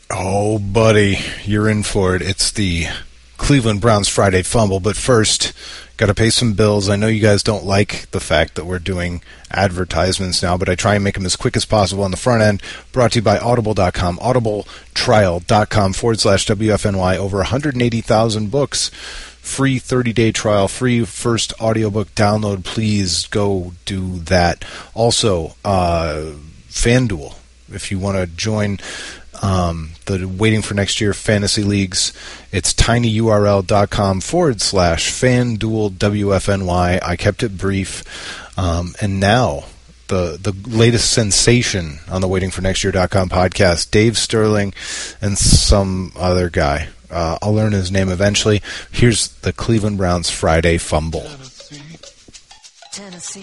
Oh, buddy, you're in for it. It's the Cleveland Browns Friday Fumble, but first, got to pay some bills. I know you guys don't like the fact that we're doing advertisements now, but I try and make them as quick as possible on the front end. Brought to you by Audible.com, audibletrial.com/WFNY. Over 180,000 books. Free 30-day trial, free first audiobook download. Please go do that. Also, FanDuel, if you want to join the Waiting for Next Year fantasy leagues, it's tinyurl.com/FanDuel WFNY. I kept it brief. And now, the latest sensation on the Waiting for Next Year.com podcast, Dave Sterling and some other guy. I'll learn his name eventually. Here's the Cleveland Browns Friday Fumble. Tennessee.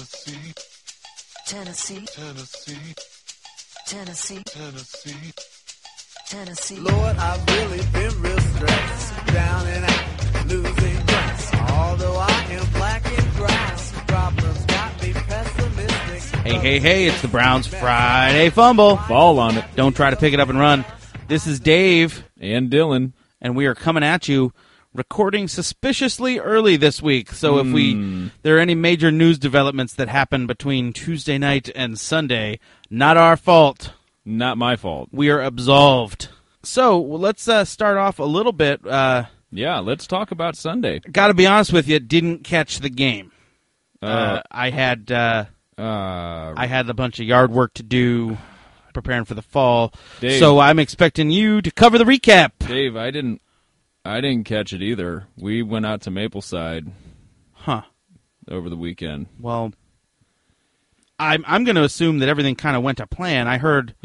Lord, I've really been real stressed, down and out, losing grass. Although I am black and grass, problems got me pessimistic. Hey, it's the Browns Friday Fumble. Fall on it. Don't try to pick it up and run. This is Dave. And Dylan. And we are coming at you, recording suspiciously early this week. So if there are any major news developments that happen between Tuesday night and Sunday, not our fault. Not my fault. We are absolved. So let's start off a little bit. Yeah, let's talk about Sunday. Got to be honest with you, didn't catch the game. I had a bunch of yard work to do, preparing for the fall. Dave, so I'm expecting you to cover the recap. Dave, I didn't catch it either. We went out to Mapleside. Over the weekend. Well, I'm going to assume that everything kind of went to plan. I heard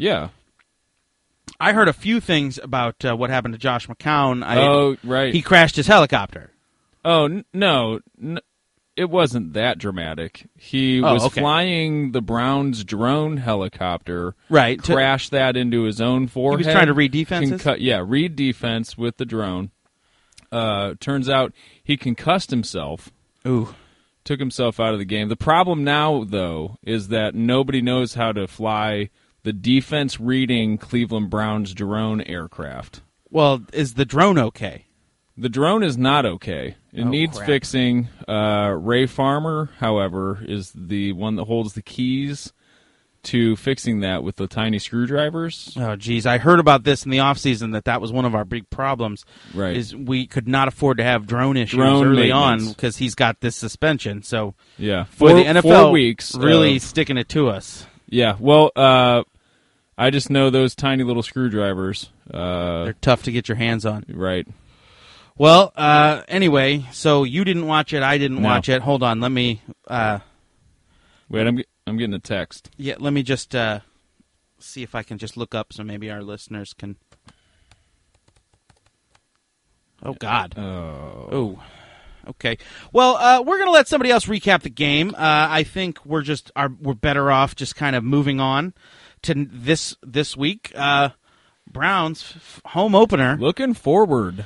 a few things about what happened to Josh McCown. Right. He crashed his helicopter. Oh, no. It wasn't that dramatic. He was flying the Browns drone helicopter. Right. Crashed that into his own forehead. He was trying to read defenses? Read defense with the drone. Turns out he concussed himself. Ooh. Took himself out of the game. The problem now, though, is that nobody knows how to fly the defense-reading Cleveland Browns drone aircraft. Well, is the drone okay? The drone is not okay. It needs fixing. Ray Farmer, however, is the one that holds the keys to fixing that with the tiny screwdrivers. Oh, geez. I heard about this in the offseason, that was one of our big problems. Right. Is we could not afford to have drone issues early on because he's got this suspension. So, yeah. The NFL 4 weeks really sticking it to us. Yeah. Well, I just know those tiny little screwdrivers. They're tough to get your hands on. Right. Well, anyway, so you didn't watch it. I didn't watch it. Hold on. Let me... Wait, I'm getting a text. Yeah, let me just see if I can just look up so maybe our listeners can... Oh, God. Oh. Okay. Well, we're going to let somebody else recap the game. I think we're better off just kind of moving on to this week. Browns home opener. Looking forward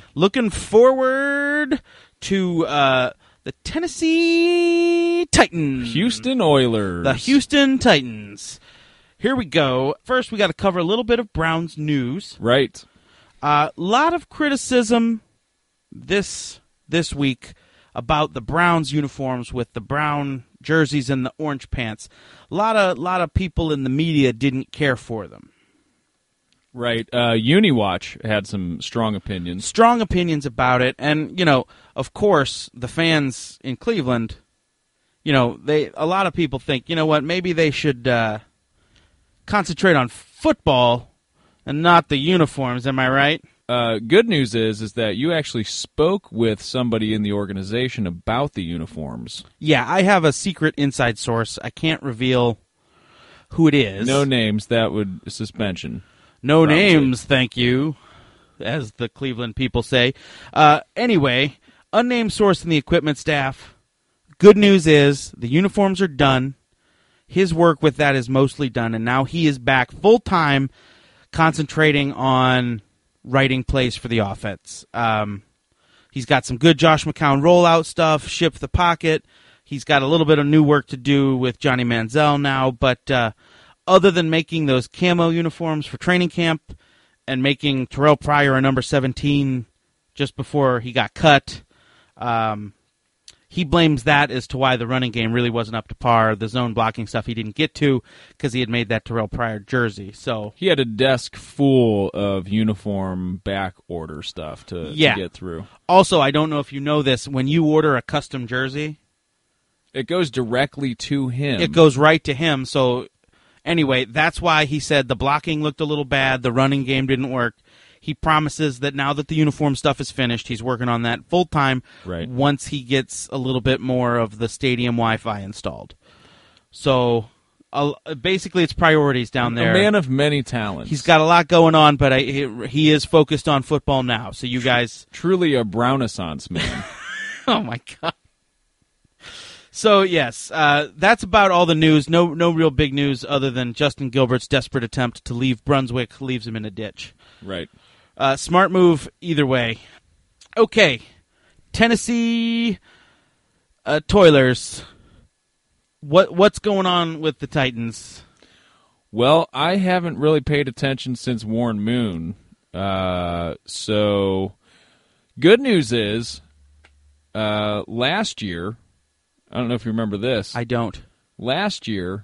to the Tennessee Titans. Houston Oilers. The Houston Titans. Here we go. First, we got to cover a little bit of Browns news. Right. A lot of criticism this week about the Browns uniforms with the brown jerseys and the orange pants. A lot of people in the media didn't care for them. Right. UniWatch had some strong opinions. Strong opinions about it. And, of course, the fans in Cleveland, a lot of people think, you know what, maybe they should concentrate on football and not the uniforms. Am I right? Good news is that you actually spoke with somebody in the organization about the uniforms. Yeah, I have a secret inside source. I can't reveal who it is. No names. That would suspension. No names, thank you, as the Cleveland people say. Anyway, unnamed source in the equipment staff. Good news is the uniforms are done. His work with that is mostly done, and now he is back full-time concentrating on writing plays for the offense. He's got some good Josh McCown rollout stuff, shift the pocket. He's got a little bit of new work to do with Johnny Manziel now, but other than making those camo uniforms for training camp and making Terrell Pryor a number 17 just before he got cut. He blames that as to why the running game really wasn't up to par. The zone blocking stuff he didn't get to because he had made that Terrell Pryor jersey. So he had a desk full of uniform back order stuff to get through. Also, I don't know if you know this, when you order a custom jersey, it goes directly to him. It goes right to him. So anyway, that's why he said the blocking looked a little bad, the running game didn't work. He promises that now that the uniform stuff is finished, he's working on that full-time once he gets a little bit more of the stadium Wi-Fi installed. So basically it's priorities down there. A man of many talents. He's got a lot going on, but he is focused on football now. So you guys... Truly a Brownaissance man. Oh, my God. So, yes, that's about all the news. No real big news other than Justin Gilbert's desperate attempt to leave Brunswick leaves him in a ditch. Right. Smart move either way. Okay, Tennessee Toilers. What's going on with the Titans? Well, I haven't really paid attention since Warren Moon. So, good news is, last year, I don't know if you remember this. I don't. Last year,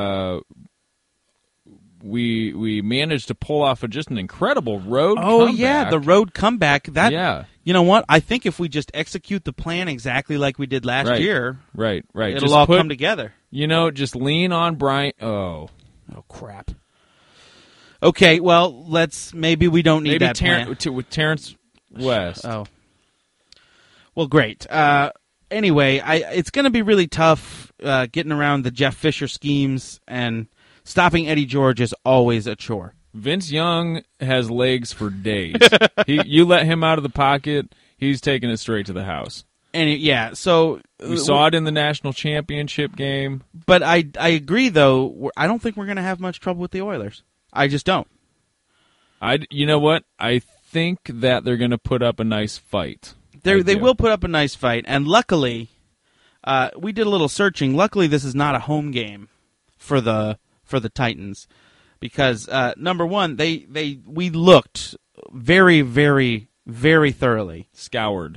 we managed to pull off just an incredible road comeback. Oh, yeah, the road comeback. Yeah. You know what? I think if we just execute the plan exactly like we did last year, right, it'll just all come together. Just lean on Bryant. Oh, crap. Okay, well, maybe we don't need that plan. With Terrence West. Oh. Well, great. Anyway, it's going to be really tough getting around the Jeff Fisher schemes, and stopping Eddie George is always a chore. Vince Young has legs for days. You let him out of the pocket, he's taking it straight to the house. And so we saw it in the national championship game. But I agree, though. I don't think we're going to have much trouble with the Oilers. I just don't. You know what? I think that they're going to put up a nice fight. They will put up a nice fight, and luckily, we did a little searching. Luckily, this is not a home game for the Titans, because number one, we looked very, very, very thoroughly, scoured,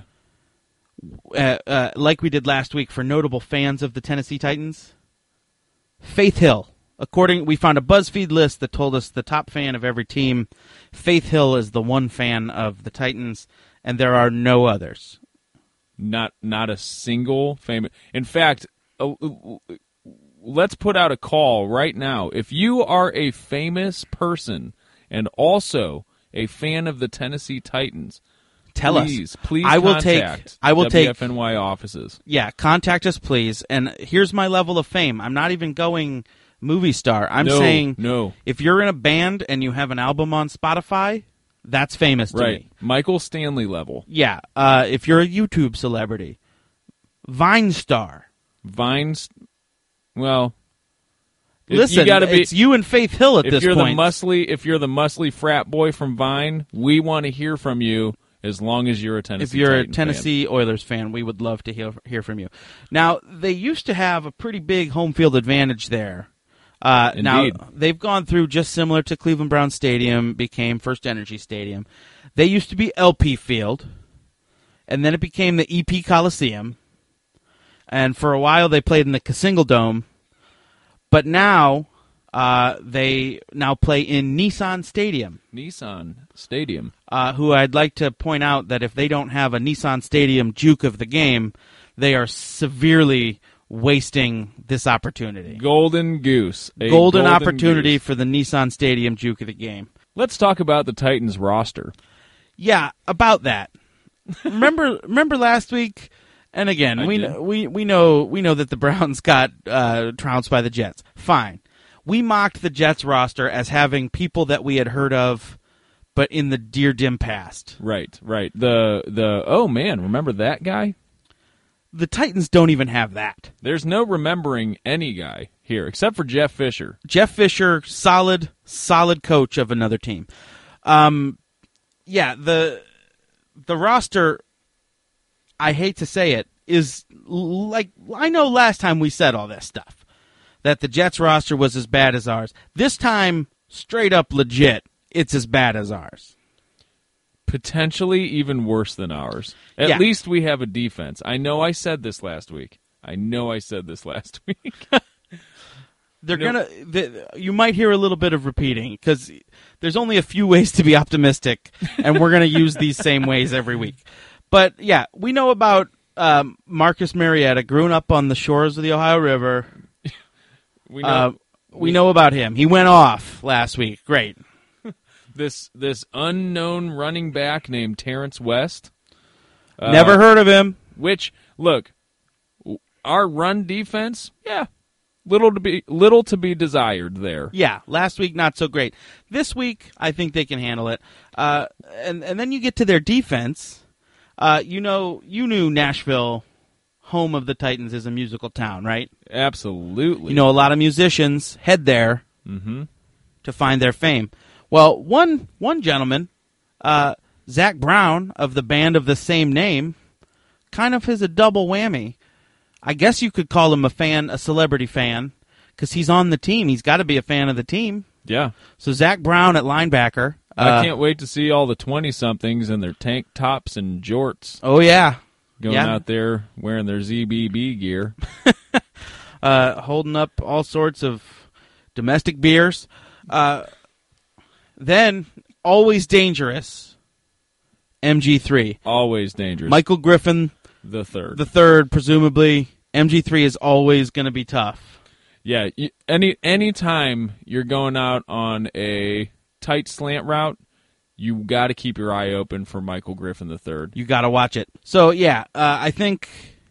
like we did last week for notable fans of the Tennessee Titans. Faith Hill, we found a BuzzFeed list that told us the top fan of every team. Faith Hill is the one fan of the Titans. And there are no others. Not a single famous. In fact, let's put out a call right now. If you are a famous person and also a fan of the Tennessee Titans, tell us. Please I will contact WFNY offices. Yeah, contact us, please. And here's my level of fame. I'm not even going movie star. I'm saying if you're in a band and you have an album on Spotify, that's famous to me. Michael Stanley level. Yeah. If you're a YouTube celebrity. Vine star. Well, listen, it's you and Faith Hill at this point. If you're the muscly frat boy from Vine, we want to hear from you as long as you're a Tennessee If you're Titans a Tennessee Oilers fan, we would love to hear from you. Now, they used to have a pretty big home field advantage there. Now, they've gone through just similar to Cleveland Browns Stadium, became First Energy Stadium. They used to be LP Field, and then it became the EP Coliseum. And for a while, they played in the Casingle Dome. But now, they play in Nissan Stadium. Who I'd like to point out that if they don't have a Nissan Stadium juke of the game, they are severely wasting this opportunity. Golden goose. Golden opportunity for the Nissan Stadium juke of the game. Let's talk about the Titans roster. Yeah, about that. Remember last week? And again, we know that the Browns got trounced by the Jets. Fine. We mocked the Jets roster as having people that we had heard of, but in the dear dim past. Right. Oh man, remember that guy? The Titans don't even have that. There's no remembering any guy here, except for Jeff Fisher. Jeff Fisher, solid coach of another team. Yeah, the roster, I hate to say it, is like, I know last time we said all this stuff, that the Jets roster was as bad as ours. This time, straight up legit, it's as bad as ours. Potentially even worse than ours. At least we have a defense. I know I said this last week. You might hear a little bit of repeating because there's only a few ways to be optimistic, and we're going to use these same ways every week. But yeah, we know about Marcus Mariota, growing up on the shores of the Ohio River. We know about him. He went off last week. Great. This unknown running back named Terrence West. Never heard of him. Which, look, our run defense, little to be desired there. Yeah, last week not so great. This week, I think they can handle it. And then you get to their defense. You knew Nashville, home of the Titans, is a musical town, right? Absolutely. You know, a lot of musicians head there to find their fame. Well, one gentleman, Zach Brown of the band of the same name, kind of has a double whammy. I guess you could call him a celebrity fan, because he's on the team. He's got to be a fan of the team. Yeah. So Zach Brown at linebacker. I can't wait to see all the 20-somethings in their tank tops and jorts. Oh, yeah. Going out there wearing their ZBB gear. Holding up all sorts of domestic beers. Then, always dangerous, MG3. Always dangerous. Michael Griffin the third, presumably. MG3 is always going to be tough. Yeah, any time you're going out on a tight slant route, you got to keep your eye open for Michael Griffin III. You got to watch it. So, I think...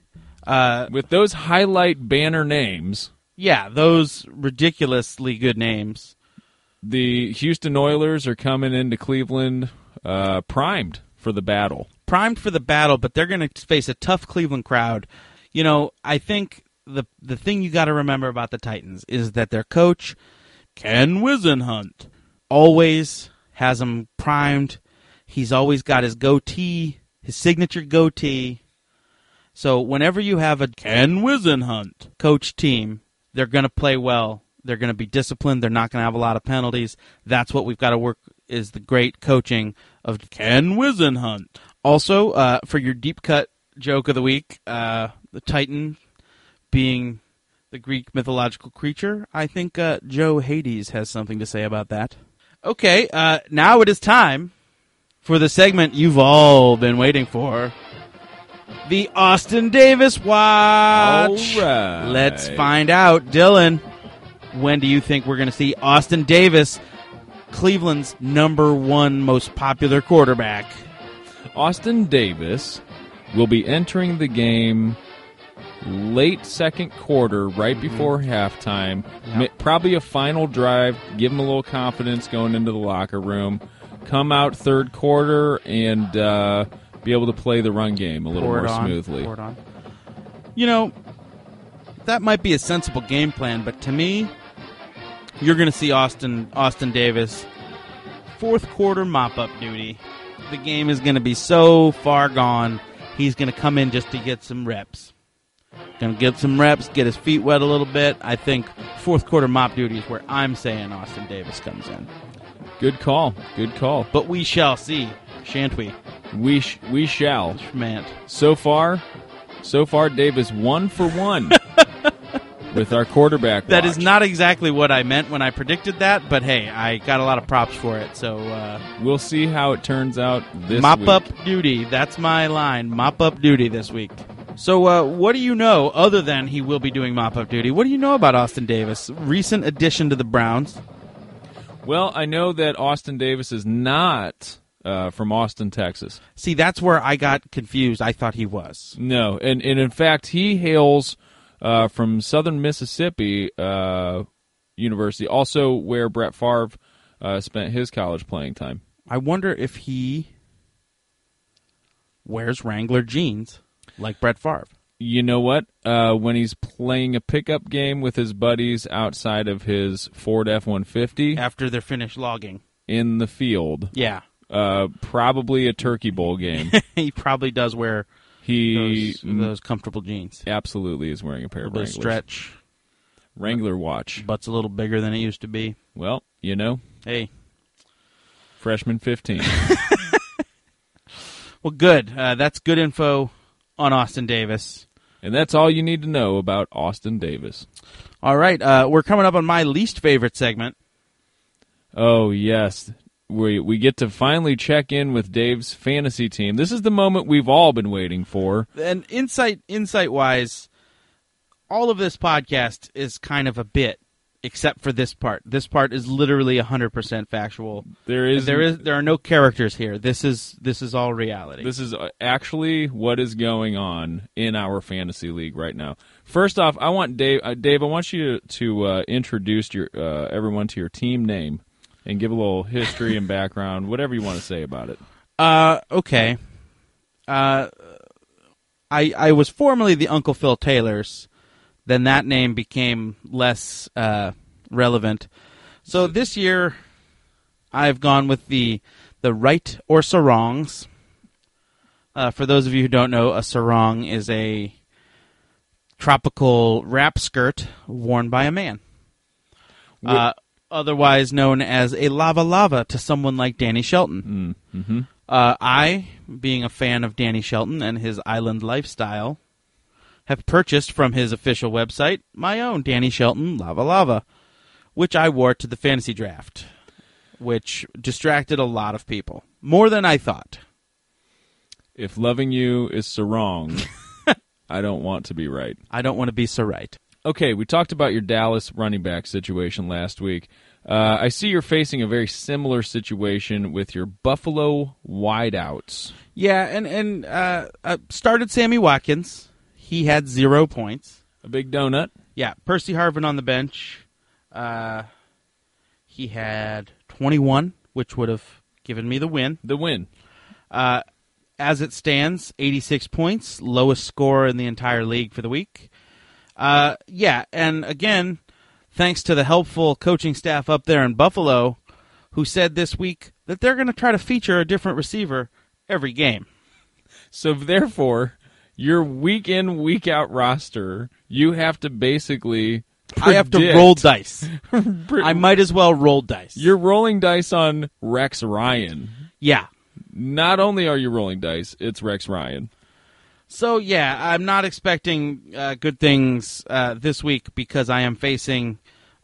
with those highlight banner names... Yeah, those ridiculously good names. The Houston Oilers are coming into Cleveland primed for the battle. Primed for the battle, but they're going to face a tough Cleveland crowd. You know, I think the thing you got to remember about the Titans is that their coach, Ken Wisenhunt, always has them primed. He's always got his goatee, his signature goatee. So whenever you have a Ken Wisenhunt coach team, they're going to play well. They're going to be disciplined. They're not going to have a lot of penalties. That's what we've got to work, is the great coaching of Ken Wisenhunt. Also, for your deep cut joke of the week, the Titan being the Greek mythological creature, I think Joe Hades has something to say about that. Okay, now it is time for the segment you've all been waiting for. The Austin Davis Watch. All right. Let's find out. Dylan, when do you think we're going to see Austin Davis, Cleveland's #1 most popular quarterback? Austin Davis will be entering the game late second quarter, right before halftime. Yep. Probably a final drive, give him a little confidence going into the locker room. Come out third quarter and be able to play the run game a little more smoothly. Pour it on. You know, that might be a sensible game plan, but to me, you're going to see Austin Davis fourth quarter mop-up duty. The game is going to be so far gone, he's going to come in just to get some reps. Going to get some reps, get his feet wet a little bit. I think fourth quarter mop duty is where I'm saying Austin Davis comes in. Good call. Good call. But we shall see, shan't we? We shall. Man. So far, Davis 1 for 1 with our quarterback watch. That is not exactly what I meant when I predicted that, but hey, I got a lot of props for it. So we'll see how it turns out this mop week. Mop-up duty. That's my line. Mop-up duty this week. So what do you know, other than he will be doing mop-up duty, what do you know about Austin Davis? Recent addition to the Browns. Well, I know that Austin Davis is not from Austin, Texas. See, that's where I got confused. I thought he was. No, and in fact, he hails from Southern Mississippi University, also where Brett Favre spent his college playing time. I wonder if he wears Wrangler jeans like Brett Favre. You know what? When he's playing a pickup game with his buddies outside of his Ford F-150. After they're finished logging. In the field. Yeah. Probably a Turkey Bowl game. He probably does wear those comfortable jeans. Absolutely is wearing a pair of Wranglers. Stretch. Wrangler watch. Butt's a little bigger than it used to be. Well, you know. Hey. Freshman 15. Well, good. That's good info on Austin Davis. And that's all you need to know about Austin Davis. All right. We're coming up on my least favorite segment. Oh, yes. We get to finally check in with Dave's fantasy team. This is the moment we've all been waiting for. And insight-wise, all of this podcast is kind of a bit, except for this part. This part is literally 100% factual. There are no characters here. This is all reality. This is actually what is going on in our fantasy league right now. First off, I want Dave. Dave, I want you to introduce everyone to your team name and give a little history and background, whatever you want to say about it. Okay. I was formerly the Uncle Phil Taylors. Then that name became less relevant. So this year, I've gone with the right or sarongs. For those of you who don't know, a sarong is a tropical wrap skirt worn by a man. Otherwise known as a lava to someone like Danny Shelton. Mm-hmm. I, being a fan of Danny Shelton and his island lifestyle, have purchased from his official website my own Danny Shelton lava, which I wore to the fantasy draft, which distracted a lot of people. More than I thought. If loving you is so wrong, I don't want to be right. I don't want to be so right. Okay, we talked about your Dallas running back situation last week. I see you're facing a very similar situation with your Buffalo wideouts. Yeah, and started Sammy Watkins. He had 0 points. A big donut. Yeah, Percy Harvin on the bench. He had 21, which would have given me the win. The win. As it stands, 86 points, lowest score in the entire league for the week. Yeah, and again, thanks to the helpful coaching staff up there in Buffalo, who said this week that they're going to try to feature a different receiver every game. So therefore, your week in, week out roster, you have to basically predict. I have to roll dice. I might as well roll dice. You're rolling dice on Rex Ryan. Yeah. Not only are you rolling dice, it's Rex Ryan. So, yeah, I'm not expecting good things this week because I am facing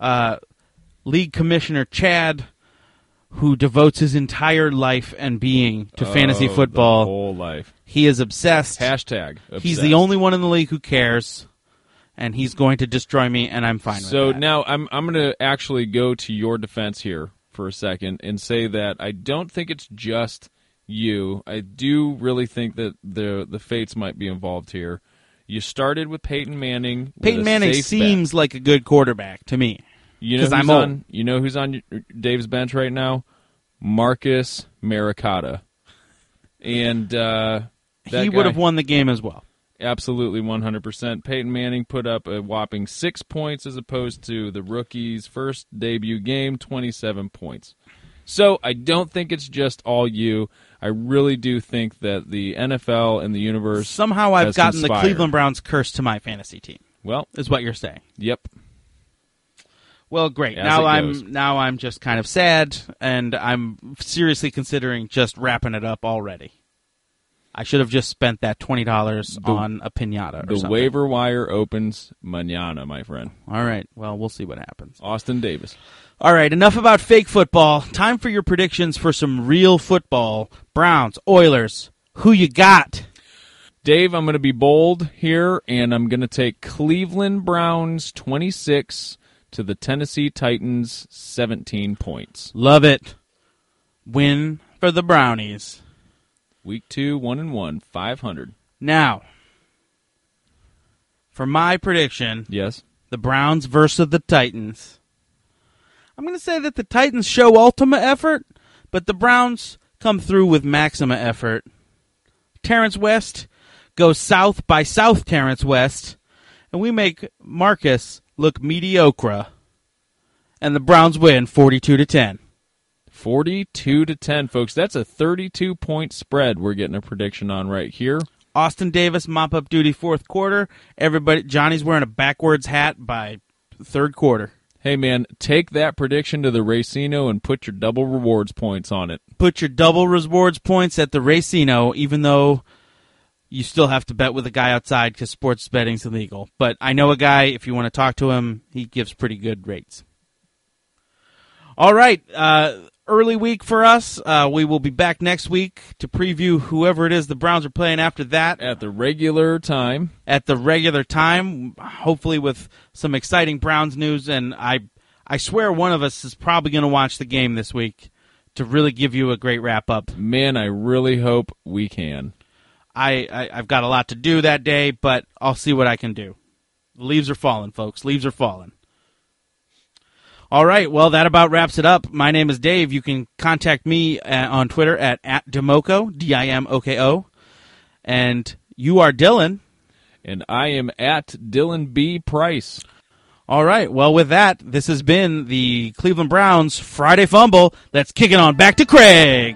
League Commissioner Chad, who devotes his entire life and being to fantasy football. The whole life. He is obsessed. Hashtag obsessed. He's the only one in the league who cares, and he's going to destroy me, and I'm fine with that. So now I'm going to actually go to your defense here for a second and say that I don't think it's just you. I do really think that the fates might be involved here. You started with Peyton Manning. Peyton Manning seems like a good quarterback to me. You know who's on Dave's bench right now? Marcus Mariota. And he would have won the game as well. Absolutely, 100%. Peyton Manning put up a whopping 6 points as opposed to the rookie's first debut game, 27 points. So I don't think it's just all you. I really do think that the NFL and the universe somehow I've gotten conspired. the Cleveland Browns curse to my fantasy team. Well, is what you're saying. Yep. Well, great. As now I'm just kind of sad, and I'm seriously considering just wrapping it up already. I should have just spent that $20 on a piñata or something. The waiver wire opens mañana, my friend. All right. Well, we'll see what happens. Austin Davis. All right. Enough about fake football. Time for your predictions for some real football. Browns, Oilers, who you got? Dave, I'm going to be bold here, and I'm going to take Cleveland Browns 26 to the Tennessee Titans 17 points. Love it. Win for the Brownies. Week 2, 1-1, 500. Now, for my prediction, yes, the Browns versus the Titans. I'm going to say that the Titans show ultimate effort, but the Browns come through with maxima effort. Terrence West goes south by South Terrence West, and we make Marcus look mediocre, and the Browns win 42-10. 42-10, folks. That's a 32-point spread we're getting a prediction on right here. Austin Davis, mop-up duty fourth quarter. Everybody, Johnny's wearing a backwards hat by third quarter. Hey, man, take that prediction to the Racino and put your double rewards points on it. Put your double rewards points at the Racino, even though you still have to bet with a guy outside because sports betting's illegal. But I know a guy, if you want to talk to him, he gives pretty good rates. All right, early week for us. We will be back next week to preview whoever it is the Browns are playing after that. At the regular time. Hopefully with some exciting Browns news. And I swear one of us is probably going to watch the game this week to really give you a great wrap-up. Man, I really hope we can. I've got a lot to do that day, but I'll see what I can do. The leaves are falling, folks. Leaves are falling. All right, well, that about wraps it up. My name is Dave. You can contact me on Twitter at Dimoko, D-I-M-O-K-O. And you are Dylan. And I am at Dylan B. Price. All right, well, with that, this has been the Cleveland Browns Friday Fumble. Let's kick it on back to Craig.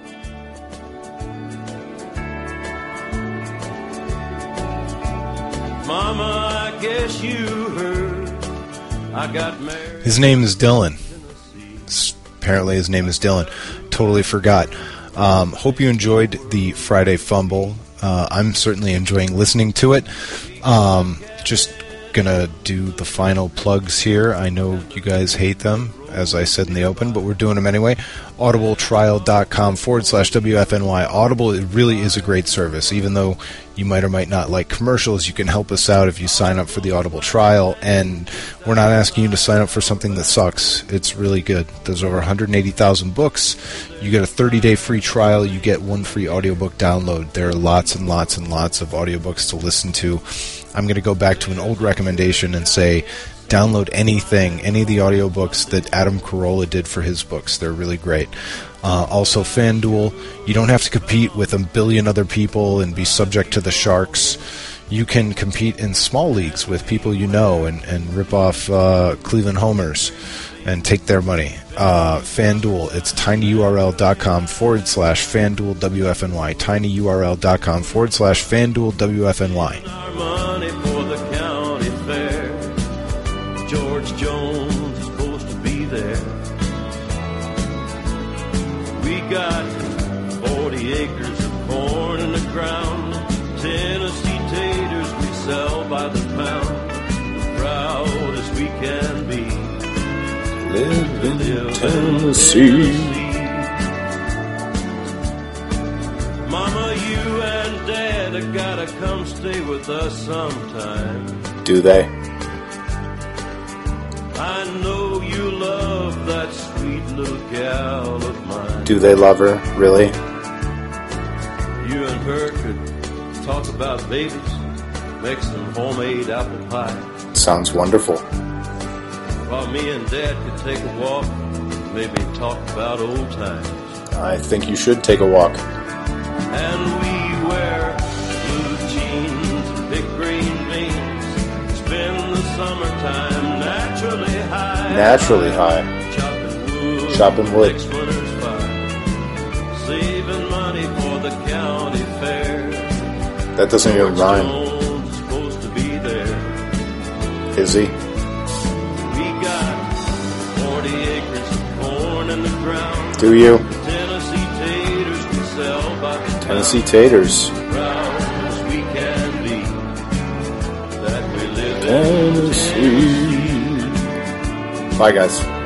Mama, I guess you heard I got married. His name is Dylan. Apparently his name is Dylan. Totally forgot. Hope you enjoyed the Friday Fumble. I'm certainly enjoying listening to it. Just gonna do the final plugs here. I know you guys hate them, as I said in the open, but we're doing them anyway. audibletrial.com/WFNY. Audible, it really is a great service. Even though you might or might not like commercials, you can help us out if you sign up for the Audible trial. And we're not asking you to sign up for something that sucks. It's really good. There's over 180,000 books. You get a 30-day free trial. You get one free audiobook download. There are lots and lots and lots of audiobooks to listen to. I'm going to go back to an old recommendation and say, download anything, any of the audiobooks that Adam Carolla did for his books. They're really great. Also, FanDuel, you don't have to compete with a billion other people and be subject to the sharks. You can compete in small leagues with people you know and rip off Cleveland homers and take their money. FanDuel, it's tinyurl.com/FanDuel WFNY. tinyurl.com/FanDuel WFNY. Our money for the county fair. George Jones is supposed to be there. We got 40 acres of corn in the ground. Tennessee taters we sell by the pound. Proud as we can be. Live in Tennessee. Mama, you and Dad have gotta come stay with us sometime. Do they? I know you love that sweet little gal of mine. Do they love her? Really? You and her could talk about babies, make some homemade apple pie. Sounds wonderful. While me and Dad could take a walk, maybe talk about old times. I think you should take a walk. And we wear blue jeans and big green beans. Spend the summertime naturally high. Naturally high. Chopping wood. Chopping wood. Next winter's fire. Saving money for the county fair. That doesn't even rhyme. Jones is supposed to be there. Is he? We got 40 acres of corn in the ground. Do you? Tennessee taters we sell by the Tennessee taters. proud as we can be. That we live in Tennessee. Bye, guys.